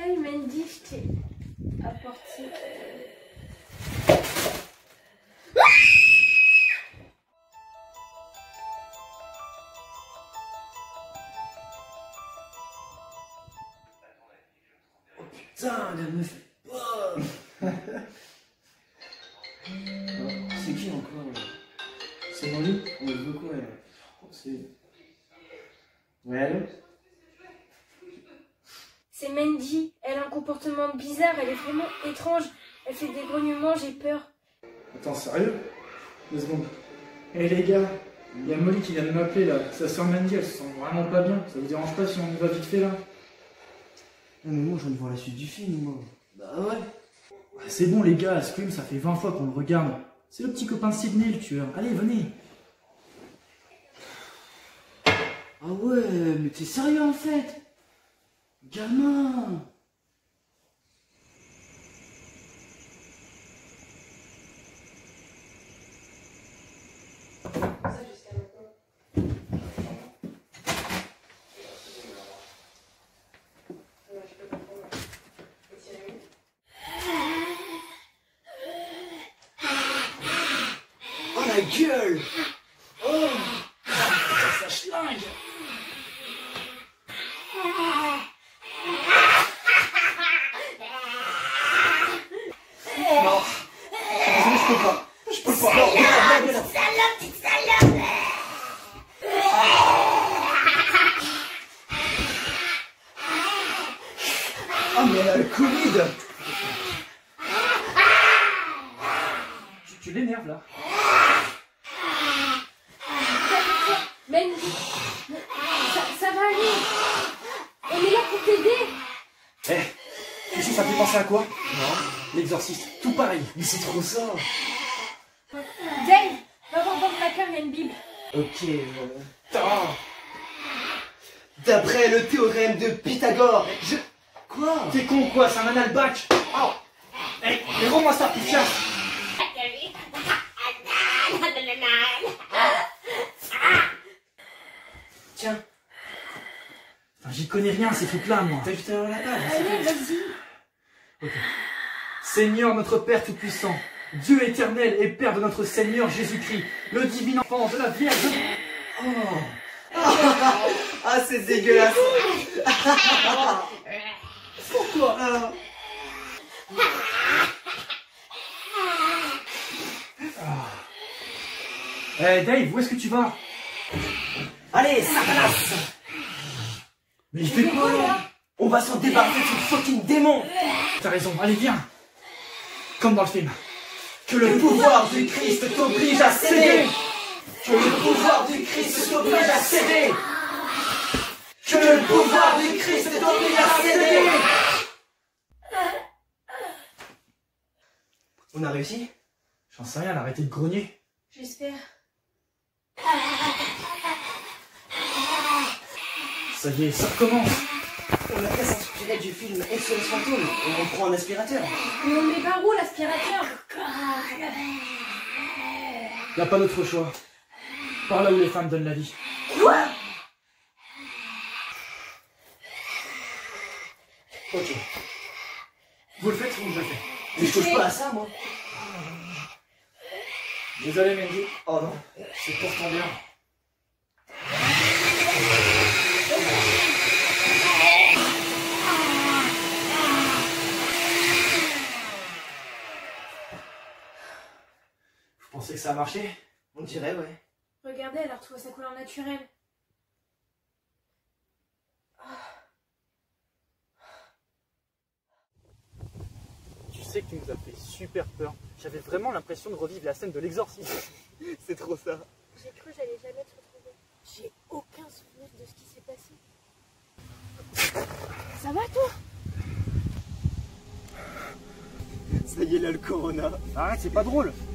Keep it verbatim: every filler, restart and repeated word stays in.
Hey Mandy, je t'ai apporté... Oh putain, elle me fait pas. C'est qui encore? C'est Molly? On veut quoi elle? Oh, c'est... Ouais, allô? C'est Mandy, elle a un comportement bizarre, elle est vraiment étrange. Elle fait des grognements, j'ai peur. Attends, sérieux? Deux secondes. Hé hey, les gars, il y a Molly qui vient de m'appeler là. Sa soeur Mandy, elle se sent vraiment pas bien. Ça vous dérange pas si on y va vite fait là? Non mais moi je viens de voir la suite du film, moi. Bah ouais. C'est bon les gars, Scream, ça fait vingt fois qu'on le regarde. C'est le petit copain de Sydney le tueur. Allez, venez. Ah ouais, mais t'es sérieux en fait? Gamin! Oh la gueule! Oh! Ça schlingue! Non! Désolé, je peux pas! Je peux pas! Non, regarde, regarde. Salope, petite salope! Ah mais elle a le Covid! Tu, tu l'énerves là. Mandy, ça, ça va aller. On est là pour t'aider. Eh, tu sais ça fait penser à quoi? Non. L'exorciste, tout pareil. Mais c'est trop ça! Dave, va voir dans le placard, il y a une Bible. Ok, euh... D'après le théorème de Pythagore, je... Quoi? T'es con quoi? C'est un anal bac. Oh. Eh, hey, mais rends-moi ça, Pichas. Tiens, Enfin, j'y connais rien, ces trucs-là, moi. t'as vu ta la balle? Allez, vas-y. Ok. Seigneur notre Père Tout-Puissant, Dieu éternel et Père de notre Seigneur Jésus-Christ, le divin enfant de la Vierge. Oh. Ah, c'est dégueulasse! Pourquoi? Ah. Eh hey, Dave, où est-ce que tu vas? Allez, Satanas! Mais il fait quoi là? On va s'en débarrasser de ce fucking démon! T'as raison, allez viens. Comme dans le film. Que le pouvoir du Christ t'oblige à céder! Que le pouvoir du Christ t'oblige à céder! Que le pouvoir du Christ t'oblige à céder! On a réussi? J'en sais rien, arrêtez de grogner. J'espère. Ça y est, ça recommence. On a qu'à s'inspirer du film S O S Fantôme et on prend un aspirateur. Mais on le met par où, l'aspirateur? Y a pas d'autre choix. Par là où les femmes donnent la vie. Quoi? Ok. Vous le faites ou vous le faites? Mais je touche pas à ça, moi. Désolé, Mandy. Oh non. C'est pour ton bien. Vous pensez que ça a marché? On dirait, ouais. Regardez, elle a retrouvé sa couleur naturelle. Tu sais que tu nous as fait super peur. J'avais vraiment l'impression de revivre la scène de l'exorcisme. C'est trop ça. J'ai cru que j'allais jamais te retrouver. J'ai aucun souvenir de ce qui s'est passé. Ça va, toi? Ça y est, là, le corona. Arrête, c'est pas drôle.